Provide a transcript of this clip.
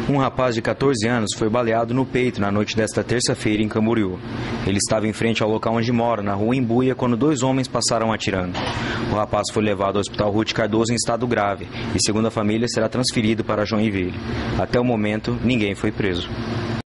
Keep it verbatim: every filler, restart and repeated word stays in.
Um rapaz de quatorze anos foi baleado no peito na noite desta terça-feira em Camboriú. Ele estava em frente ao local onde mora, na rua Embuia, quando dois homens passaram atirando. O rapaz foi levado ao Hospital Ruth Cardoso em estado grave e, segundo a família, será transferido para Joinville. Até o momento, ninguém foi preso.